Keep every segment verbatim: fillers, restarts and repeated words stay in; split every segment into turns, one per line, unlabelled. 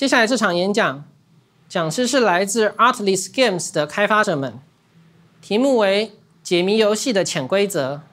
接下来这场演讲，讲师是来自 Artlist Games 的开发者们，题目为解谜游戏的潜规则。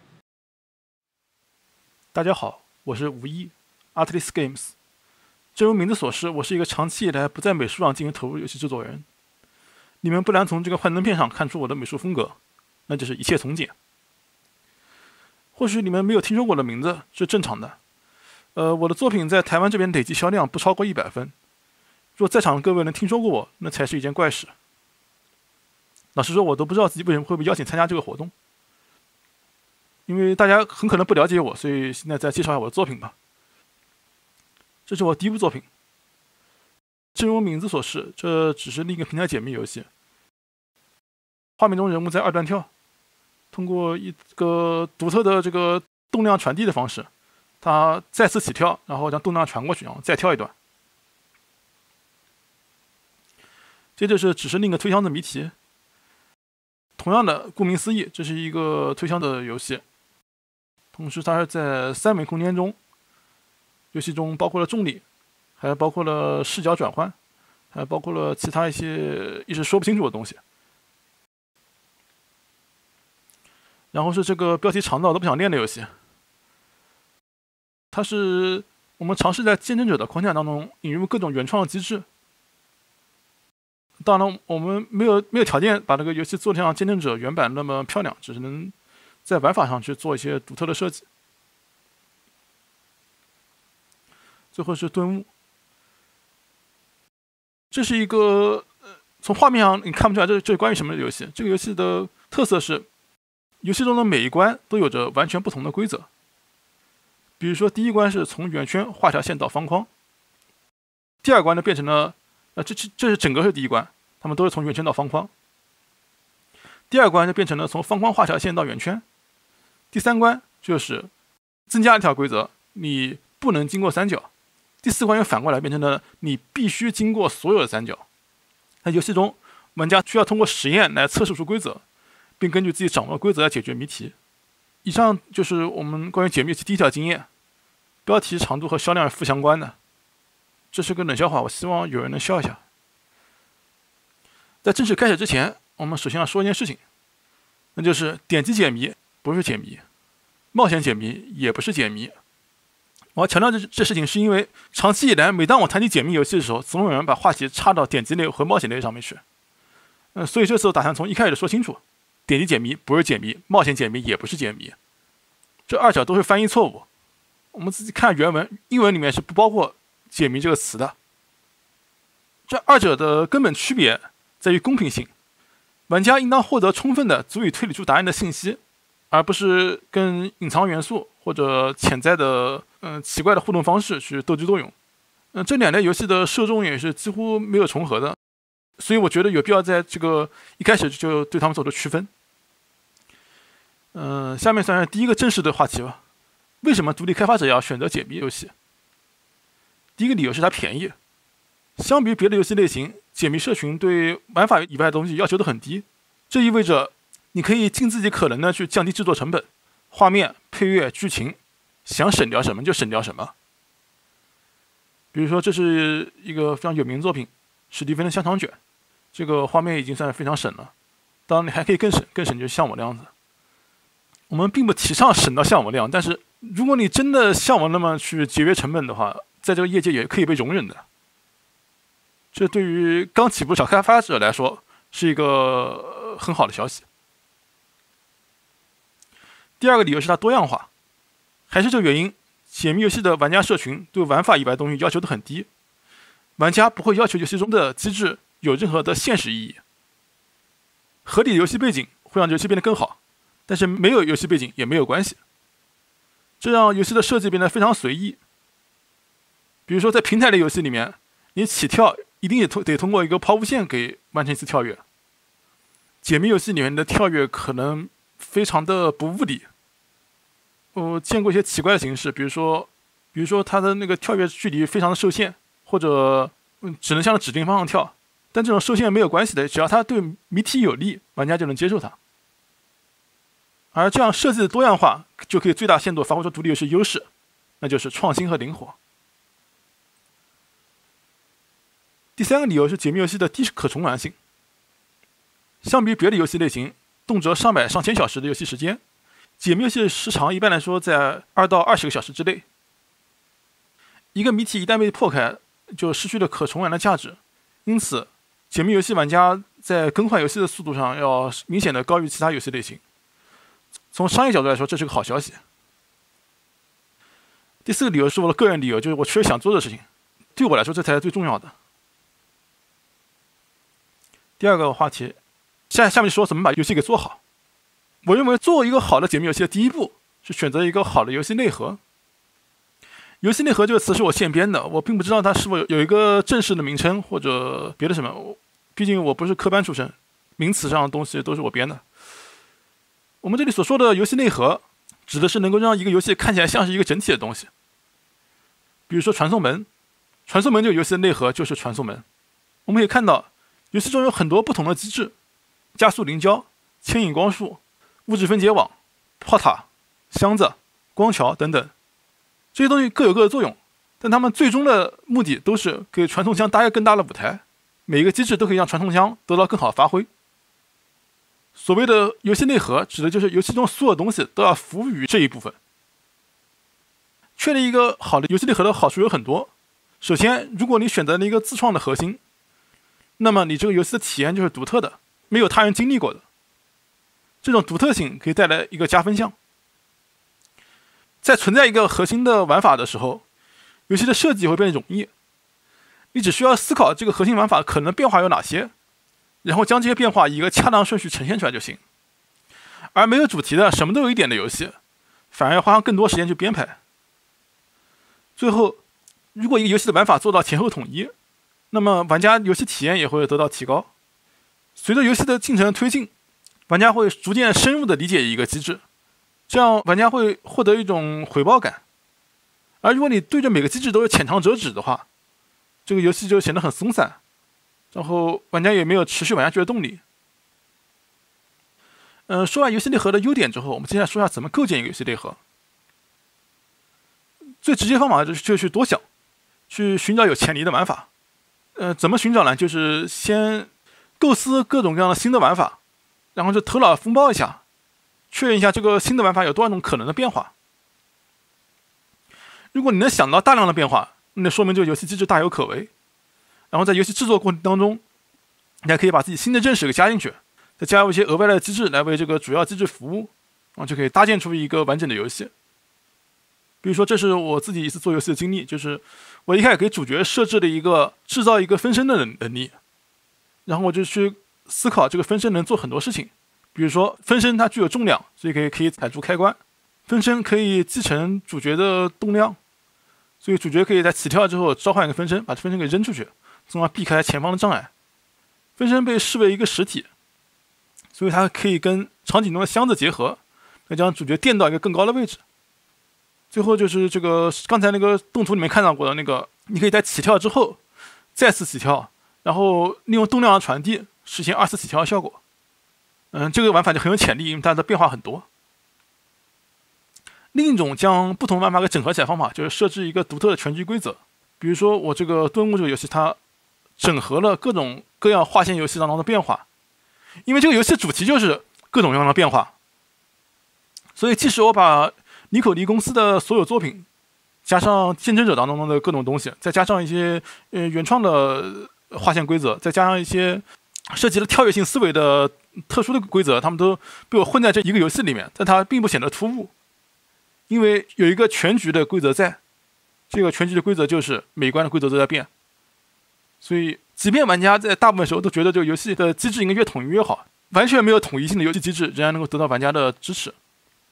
大家好，我是吴一 ，Artlist Games。正如名字所示，我是一个长期以来不在美术上进行投入的游戏制作人。你们不难从这个幻灯片上看出我的美术风格，那就是一切从简。或许你们没有听说过我的名字，是正常的。呃，我的作品在台湾这边累计销量不超过一百分。若在场的各位能听说过我，那才是一件怪事。老实说，我都不知道自己为什么会被邀请参加这个活动。因为大家很可能不了解我，所以现在再介绍一下我的作品吧。这是我第一部作品。正如名字所示，这只是另一个平台解谜游戏。画面中人物在二段跳，通过一个独特的这个动量传递的方式，它再次起跳，然后将动量传过去，然后再跳一段。接着是只是另一个推箱的谜题。同样的，顾名思义，这是一个推箱的游戏。同时，它是在三维空间中，游戏中包括了重力，还包括了视角转换，还包括了其他一些一时说不清楚的东西。然后是这个标题长到都不想念的游戏。它是我们尝试在见证者的框架当中引入各种原创的机制。当然，我们没有没有条件把这个游戏做得像见证者原版那么漂亮，只能在玩法上去做一些独特的设计。最后是顿悟，这是一个呃，从画面上你看不出来这这是关于什么的游戏。这个游戏的特色是，游戏中的每一关都有着完全不同的规则。比如说，第一关是从圆圈画条线到方框，第二关呢变成了，呃，这这这是整个是第一关，他们都是从圆圈到方框。第二关就变成了从方框画条线到圆圈，第三关就是增加一条规则，你不能经过三角。第四关又反过来变成了你必须经过所有的三角。在游戏中，玩家需要通过实验来测试出规则，并根据自己掌握的规则来解决谜题。以上就是我们关于解谜游戏第一条经验。标题长度和销量是负相关的，这是个冷笑话，我希望有人能笑一下。在正式开始之前，我们首先要说一件事情，那就是点击解谜不是解谜，冒险解谜也不是解谜。我要强调这这事情，是因为长期以来，每当我谈起解谜游戏的时候，总有人把话题插到点击类和冒险类上面去。嗯，所以这次我打算从一开始说清楚，点击解谜不是解谜，冒险解谜也不是解谜，这二者都是翻译错误。我们自己看原文，英文里面是不包括解谜这个词的。这二者的根本区别在于公平性，玩家应当获得充分的足以推理出答案的信息，而不是跟隐藏元素或者潜在的嗯、呃、奇怪的互动方式去斗智斗勇。嗯、呃，这两类游戏的受众也是几乎没有重合的，所以我觉得有必要在这个一开始就对他们做出区分。嗯、呃，下面算是第一个正式的话题吧。为什么独立开发者要选择解谜游戏？第一个理由是它便宜。相比于别的游戏类型，解谜社群对玩法以外的东西要求都很低，这意味着你可以尽自己可能的去降低制作成本，画面、配乐、剧情，想省掉什么就省掉什么。比如说，这是一个非常有名的作品，史蒂芬的香肠卷，这个画面已经算是非常省了。当然，你还可以更省，更省就是像我那样子。我们并不提倡省到像我那样，但是如果你真的像我那么去节约成本的话，在这个业界也可以被容忍的。这对于刚起步小开发者来说是一个很好的消息。第二个理由是它多样化，还是这个原因，解谜游戏的玩家社群对玩法以外的东西要求都很低，玩家不会要求游戏中的机制有任何的现实意义。合理的游戏背景会让游戏变得更好，但是没有游戏背景也没有关系，这让游戏的设计变得非常随意。比如说在平台类游戏里面，你起跳一定得得通过一个抛物线给完成一次跳跃。解谜游戏里面的跳跃可能非常的不物理，我见过一些奇怪的形式，比如说，比如说它的那个跳跃距离非常的受限，或者嗯只能向着指定方向跳，但这种受限没有关系的，只要它对谜题有利，玩家就能接受它。而这样设计的多样化，就可以最大限度发挥出独立游戏优势，那就是创新和灵活。 第三个理由是解谜游戏的低可重玩性。相比别的游戏类型，动辄上百上千小时的游戏时间，解谜游戏时长一般来说在二到二十个小时之内。一个谜题一旦被破开，就失去了可重玩的价值，因此解谜游戏玩家在更换游戏的速度上要明显的高于其他游戏类型。从商业角度来说，这是个好消息。第四个理由是我的个人理由，就是我确实想做的事情，对我来说这才是最重要的。第二个话题，下下面说怎么把游戏给做好。我认为做一个好的解谜游戏的第一步是选择一个好的游戏内核。游戏内核这个词是我现编的，我并不知道它是否有一个正式的名称或者别的什么，毕竟我不是科班出身，名词上的东西都是我编的。我们这里所说的游戏内核，指的是能够让一个游戏看起来像是一个整体的东西。比如说传送门，传送门这个游戏的内核就是传送门。我们可以看到，游戏中有很多不同的机制，加速灵胶、牵引光束、物质分解网、炮塔、箱子、光桥等等。这些东西各有各的作用，但它们最终的目的都是给传送箱搭一个更大的舞台，每一个机制都可以让传送箱得到更好的发挥。所谓的游戏内核，指的就是游戏中所有东西都要服务于这一部分。确立一个好的游戏内核的好处有很多。首先，如果你选择了一个自创的核心，那么你这个游戏的体验就是独特的，没有他人经历过的。这种独特性可以带来一个加分项。在存在一个核心的玩法的时候，游戏的设计会变得容易。你只需要思考这个核心玩法可能变化有哪些，然后将这些变化以一个恰当顺序呈现出来就行。而没有主题的什么都有一点的游戏，反而要花上更多时间去编排。最后，如果一个游戏的玩法做到前后统一，那么玩家游戏体验也会得到提高。随着游戏的进程的推进，玩家会逐渐深入的理解一个机制，这样玩家会获得一种回报感。而如果你对着每个机制都是浅尝辄止的话，这个游戏就显得很松散，然后玩家也没有持续玩下去的动力。嗯、呃，说完游戏内核的优点之后，我们接下来说一下怎么构建一个游戏内核。最直接方法就是就去多想，去寻找有潜力的玩法。呃，怎么寻找呢？就是先构思各种各样的新的玩法，然后就头脑风暴一下，确认一下这个新的玩法有多少种可能的变化。如果你能想到大量的变化，那说明这个游戏机制大有可为。然后在游戏制作过程当中，你还可以把自己新的认识给加进去，再加入一些额外的机制来为这个主要机制服务，然后就可以搭建出一个完整的游戏。比如说，这是我自己一次做游戏的经历，就是我一开始给主角设置了一个制造一个分身的能力，然后我就去思考这个分身能做很多事情。比如说，分身它具有重量，所以可以可以踩住开关；分身可以继承主角的动量，所以主角可以在起跳之后召唤一个分身，把分身给扔出去，从而避开前方的障碍。分身被视为一个实体，所以它可以跟场景中的箱子结合，来将主角垫到一个更高的位置。最后就是这个刚才那个动图里面看到过的那个，你可以在起跳之后再次起跳，然后利用动量的传递实现二次起跳的效果。嗯，这个玩法就很有潜力，因为它的变化很多。另一种将不同玩法给整合起来的方法，就是设置一个独特的全局规则。比如说我这个顿悟这个游戏，它整合了各种各样划线游戏当中的变化，因为这个游戏主题就是各种各样的变化，所以即使我把尼可利公司的所有作品，加上竞争者当中的各种东西，再加上一些呃原创的划线规则，再加上一些涉及了跳跃性思维的特殊的规则，他们都被我混在这一个游戏里面，但它并不显得突兀，因为有一个全局的规则在，这个全局的规则就是每一关的规则都在变，所以即便玩家在大部分时候都觉得这个游戏的机制应该越统一越好，完全没有统一性的游戏机制仍然能够得到玩家的支持。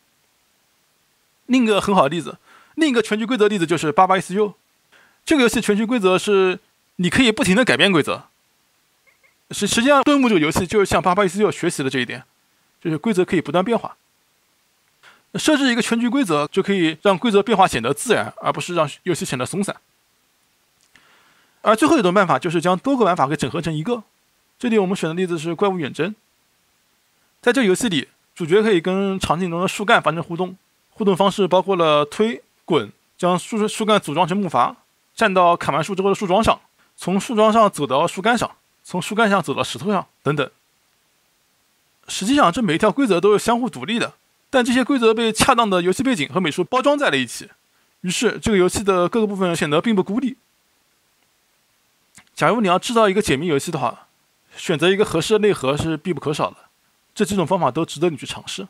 另一个很好的例子，另一个全局规则的例子就是八八一四六。这个游戏全局规则是你可以不停的改变规则。实实际上，顿悟这个游戏就是向八八一四六学习的这一点，就是规则可以不断变化。设置一个全局规则，就可以让规则变化显得自然，而不是让游戏显得松散。而最后一种办法就是将多个玩法给整合成一个。这里我们选的例子是怪物远征。在这个游戏里，主角可以跟场景中的树干发生互动。互动方式包括了推、滚，将树树干组装成木筏，站到砍完树之后的树桩上， 从树桩上走到树干上，从树干上走到石头上等等。实际上这每一条规则都是相互独立的，但这些规则被恰当的游戏背景和美术包装在了一起，于是这个游戏的各个部分显得并不孤立。假如你要制造一个解谜游戏的话，选择一个合适的内核是必不可少的，这几种方法都值得你去尝试。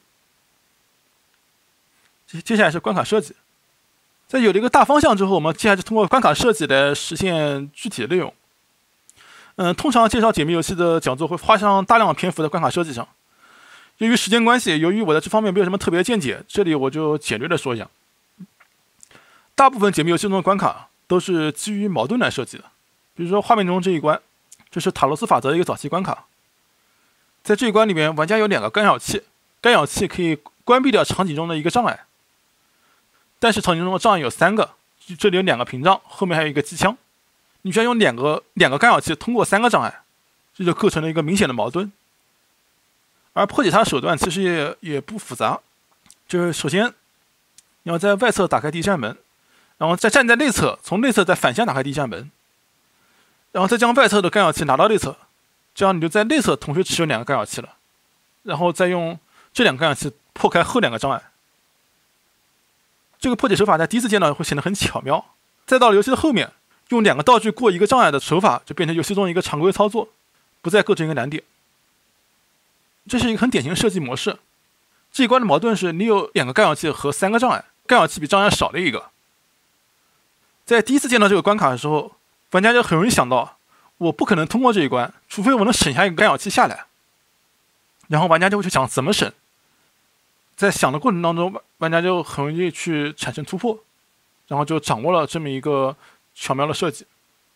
接下来是关卡设计，在有了一个大方向之后，我们接下来就通过关卡设计来实现具体的内容。嗯，通常介绍解谜游戏的讲座会花上大量的篇幅在关卡设计上。由于时间关系，由于我在这方面没有什么特别见解，这里我就简略的说一下。大部分解谜游戏中的关卡都是基于矛盾来设计的。比如说画面中这一关，这是塔罗斯法则的一个早期关卡。在这一关里面，玩家有两个干扰器，干扰器可以关闭掉场景中的一个障碍。但是场景中的障碍有三个，这里有两个屏障，后面还有一个机枪。你需要用两个两个干扰器通过三个障碍，这就构成了一个明显的矛盾。而破解它的手段其实也也不复杂，就是首先你要在外侧打开第一扇门，然后再站在内侧，从内侧再反向打开第一扇门，然后再将外侧的干扰器拿到内侧，这样你就在内侧同时持有两个干扰器了，然后再用这两个干扰器破开后两个障碍。这个破解手法在第一次见到会显得很巧妙，再到了游戏的后面，用两个道具过一个障碍的手法就变成游戏中的一个常规操作，不再构成一个难点。这是一个很典型的设计模式。这一关的矛盾是你有两个干扰器和三个障碍，干扰器比障碍少了一个。在第一次见到这个关卡的时候，玩家就很容易想到，我不可能通过这一关，除非我能省下一个干扰器下来。然后玩家就会去想怎么省。在想的过程当中，玩家就很容易去产生突破，然后就掌握了这么一个巧妙的设计。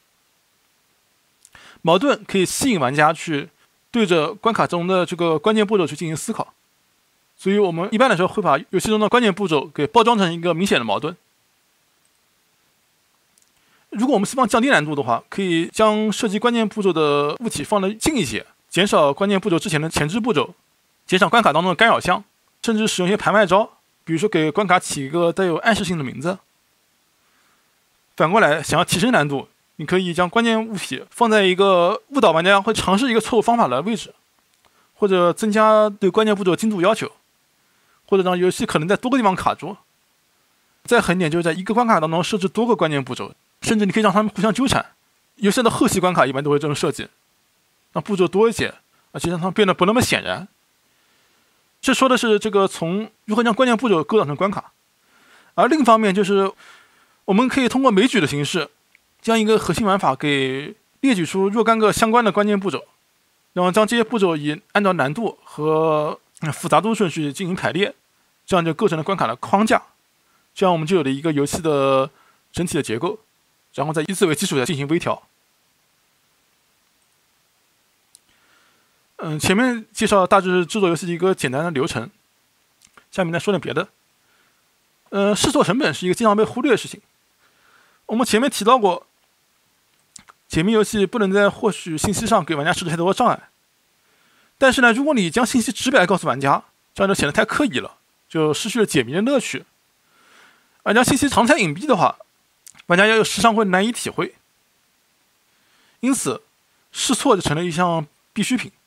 矛盾可以吸引玩家去对着关卡中的这个关键步骤去进行思考，所以我们一般来说会把游戏中的关键步骤给包装成一个明显的矛盾。如果我们希望降低难度的话，可以将设计关键步骤的物体放得近一些，减少关键步骤之前的前置步骤，减少关卡当中的干扰项，甚至使用一些盘外招，比如说给关卡起一个带有暗示性的名字。反过来，想要提升难度，你可以将关键物体放在一个误导玩家会尝试一个错误方法的位置，或者增加对关键步骤精度要求，或者让游戏可能在多个地方卡住。再狠点，就是在一个关卡当中设置多个关键步骤，甚至你可以让他们互相纠缠。游戏的后期关卡一般都会这种设计，让步骤多一些，而且让它们变得不那么显然。这说的是这个从如何将关键步骤构造成关卡。而另一方面就是我们可以通过枚举的形式，将一个核心玩法给列举出若干个相关的关键步骤，然后将这些步骤以按照难度和复杂度顺序进行排列，这样就构成了关卡的框架。这样我们就有了一个游戏的整体的结构，然后再以此为基础再进行微调。嗯，前面介绍大致制作游戏的一个简单的流程，下面再说点别的。呃，试错成本是一个经常被忽略的事情。我们前面提到过，解谜游戏不能在获取信息上给玩家设置太多的障碍。但是呢，如果你将信息直白告诉玩家，这样就显得太刻意了，就失去了解谜的乐趣。而将信息藏太隐蔽的话，玩家又时常会难以体会。因此，试错就成了一项必需品。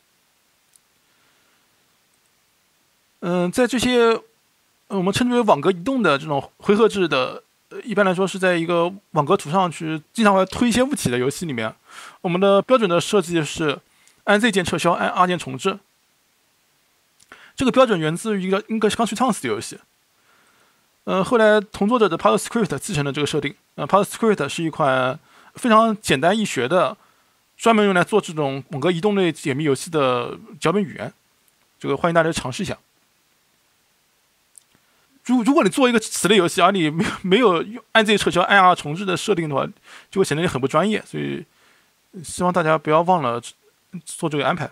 嗯，在这些我们称之为网格移动的这种回合制的，一般来说是在一个网格图上去经常会推一些物体的游戏里面，我们的标准的设计是按 Z 键撤销，按 R 键重置。这个标准源自于一个 English Country Towns 的游戏。呃，后来同作者的 PowerScript 继承了这个设定。呃 ，PowerScript 是一款非常简单易学的，专门用来做这种网格移动类解谜游戏的脚本语言。这个欢迎大家尝试一下。如如果你做一个此类游戏，而你没有没有用按 Z 撤销、按 R 重置的设定的话，就会显得你很不专业。所以，希望大家不要忘了做这个安排。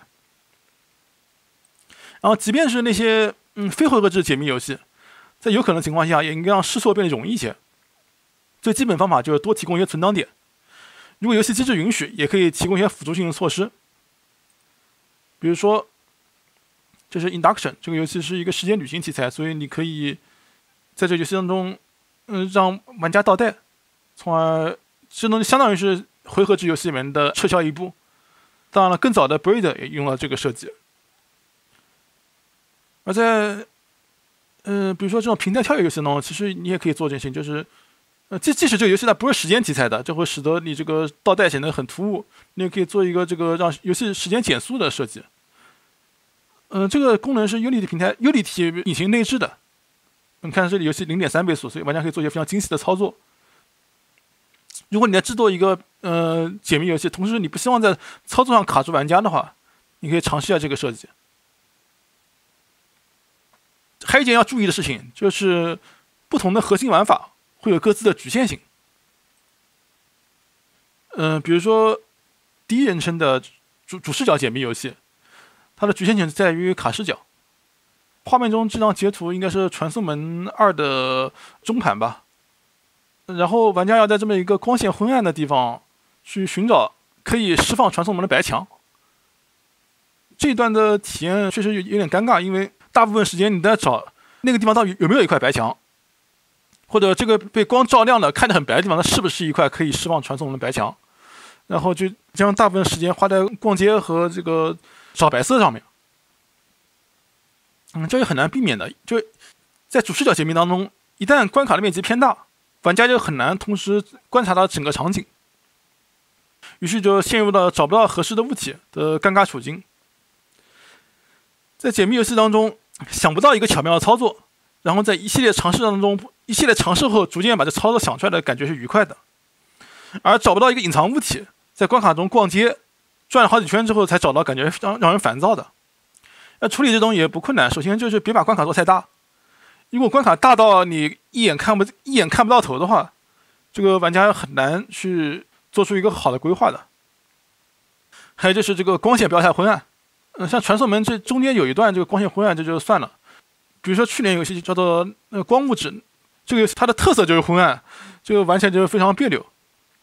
然后，即便是那些嗯非回合制解谜游戏，在有可能的情况下，也应该让试错变得容易一些。最基本方法就是多提供一些存档点。如果游戏机制允许，也可以提供一些辅助性的措施。比如说，这是 Induction 这个游戏是一个时间旅行题材，所以你可以在这个游戏当中，嗯，让玩家倒带，从而这东西相当于是回合制游戏里面的撤销一步。当然了，更早的 Breed 也用了这个设计。而在呃，比如说这种平台跳跃游戏呢，其实你也可以做这件事情，就是呃，即即使这个游戏它不是时间题材的，这会使得你这个倒带显得很突兀，你也可以做一个这个让游戏时间减速的设计。嗯、呃，这个功能是 Unity 平台 Unity 引擎内置的。你看这里游戏 零点三 倍速，所以玩家可以做一些非常精细的操作。如果你在制作一个呃解谜游戏，同时你不希望在操作上卡住玩家的话，你可以尝试一下这个设计。还有一件要注意的事情，就是不同的核心玩法会有各自的局限性。嗯、呃，比如说第一人称的主主视角解谜游戏，它的局限性在于卡视角。画面中这张截图应该是《传送门二》的中盘吧，然后玩家要在这么一个光线昏暗的地方去寻找可以释放传送门的白墙。这一段的体验确实有点尴尬，因为大部分时间你在找那个地方到底有没有一块白墙，或者这个被光照亮的看着很白的地方，它是不是一块可以释放传送门的白墙，然后就将大部分时间花在逛街和这个找白色上面。嗯，这是很难避免的。就在主视角解谜当中，一旦关卡的面积偏大，玩家就很难同时观察到整个场景，于是就陷入了找不到合适的物体的尴尬处境。在解谜游戏当中，想不到一个巧妙的操作，然后在一系列尝试当中，一系列尝试后，逐渐把这操作想出来的感觉是愉快的。而找不到一个隐藏物体，在关卡中逛街转了好几圈之后才找到，感觉非常让人烦躁的。要处理这种也不困难，首先就是别把关卡做太大。如果关卡大到你一眼看不一眼看不到头的话，这个玩家很难去做出一个好的规划的。还有就是这个光线不要太昏暗，嗯、呃，像传送门这中间有一段这个光线昏暗，这就算了。比如说去年游戏叫做那个光物质，这个游戏它的特色就是昏暗，这个玩起来就是非常别扭。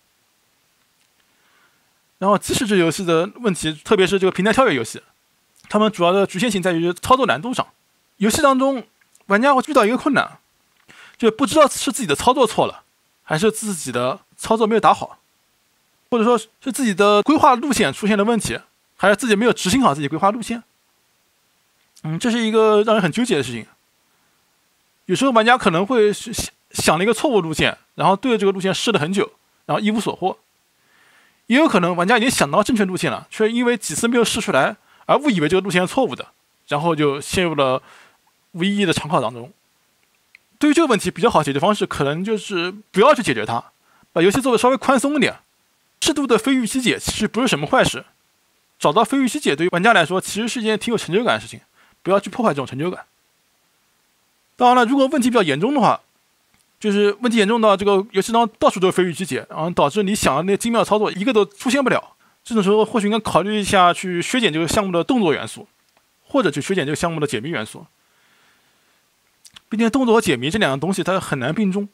然后即时制游戏的问题，特别是这个平台跳跃游戏，他们主要的局限性在于操作难度上。游戏当中，玩家会遇到一个困难，就不知道是自己的操作错了，还是自己的操作没有打好，或者说是自己的规划路线出现了问题，还是自己没有执行好自己规划路线。嗯，这是一个让人很纠结的事情。有时候玩家可能会想了一个错误路线，然后对着这个路线试了很久，然后一无所获。也有可能玩家已经想到正确路线了，却因为几次没有试出来而误以为这个路线是错误的，然后就陷入了无意义的长考当中。对于这个问题，比较好解决方式可能就是不要去解决它，把游戏做得稍微宽松一点。适度的非预期解其实不是什么坏事，找到非预期解对于玩家来说其实是一件挺有成就感的事情，不要去破坏这种成就感。当然了，如果问题比较严重的话，就是问题严重到这个游戏当中到处都是非预期解，然后导致你想的那些精妙操作一个都出现不了。这种时候或许应该考虑一下去削减这个项目的动作元素，或者去削减这个项目的解谜元素。毕竟动作和解谜这两样东西它很难并重。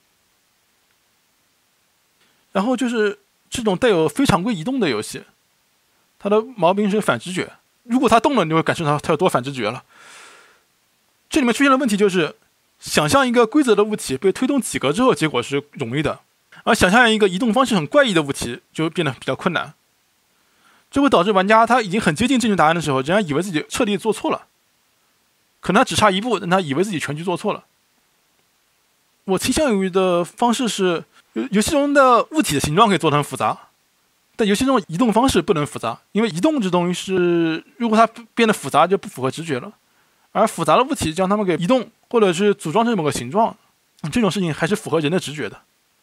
然后就是这种带有非常规移动的游戏，它的毛病是反直觉。如果它动了，你会感受到它有多反直觉了。这里面出现的问题就是，想象一个规则的物体被推动几格之后，结果是容易的，而想象一个移动方式很怪异的物体就变得比较困难。这会导致玩家他已经很接近正确答案的时候，仍然以为自己彻底做错了，可能他只差一步，但他以为自己全局做错了。我倾向于的方式是，游戏中的物体的形状可以做得很复杂，但游戏中的移动方式不能复杂，因为移动这东西是，如果它变得复杂就不符合直觉了，而复杂的物体将它们给移动或者是组装成某个形状，这种事情还是符合人的直觉的。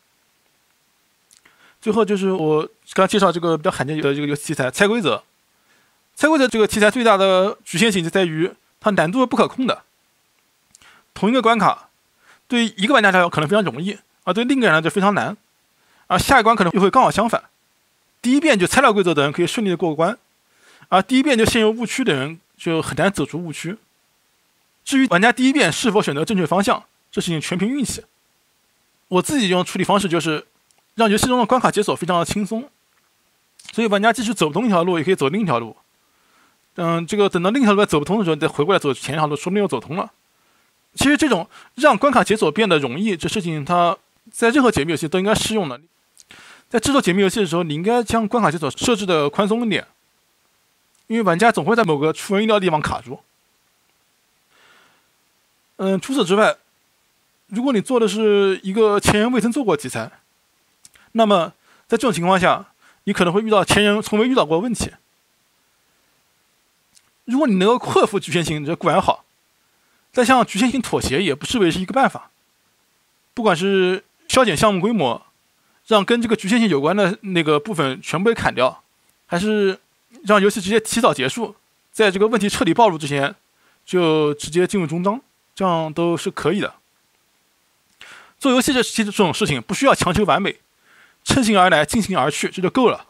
最后就是我刚才介绍这个比较罕见的这个游戏题材猜规则。猜规则这个题材最大的局限性就在于它难度是不可控的。同一个关卡对一个玩家来说可能非常容易，而对另一个人来说就非常难，而下一关可能又会刚好相反。第一遍就猜到规则的人可以顺利的过关，而第一遍就陷入误区的人就很难走出误区。至于玩家第一遍是否选择正确方向，这事情全凭运气。我自己用处理方式就是让游戏中的关卡解锁非常的轻松，所以玩家即使走不通一条路，也可以走另一条路。嗯，这个等到另一条路走不通的时候，再回过来走前一条路，说不定又走通了。其实这种让关卡解锁变得容易，这事情它在任何解谜游戏都应该适用的。 在制作解密游戏的时候，你应该将关卡解锁设置的宽松一点，因为玩家总会在某个出人意料的地方卡住。嗯，除此之外，如果你做的是一个前人未曾做过的题材，那么在这种情况下，你可能会遇到前人从未遇到过的问题。如果你能够克服局限性，这固然好，但向局限性妥协也不失为是一个办法。不管是削减项目规模，让跟这个局限性有关的那个部分全部被砍掉，还是让游戏直接提早结束，在这个问题彻底暴露之前就直接进入终章，这样都是可以的。做游戏这这种事情不需要强求完美，趁兴而来，尽兴而去，这就够了。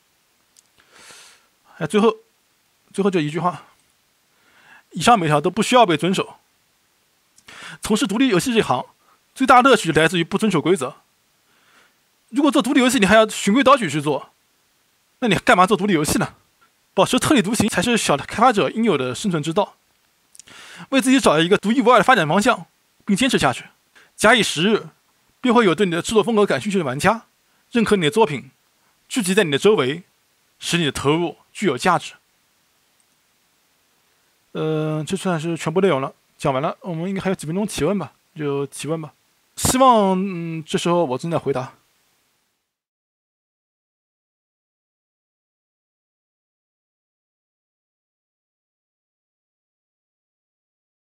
哎，最后，最后这一句话，以上每条都不需要被遵守。从事独立游戏这行，最大乐趣来自于不遵守规则。如果做独立游戏你还要循规蹈矩去做，那你干嘛做独立游戏呢？保持特立独行才是小的开发者应有的生存之道。为自己找一个独一无二的发展方向，并坚持下去，假以时日，便会有对你的制作风格感兴趣的玩家认可你的作品，聚集在你的周围，使你的投入具有价值。呃，这算是全部内容了，讲完了。我们应该还有几分钟提问吧，就提问吧。希望、嗯、这时候我正在回答。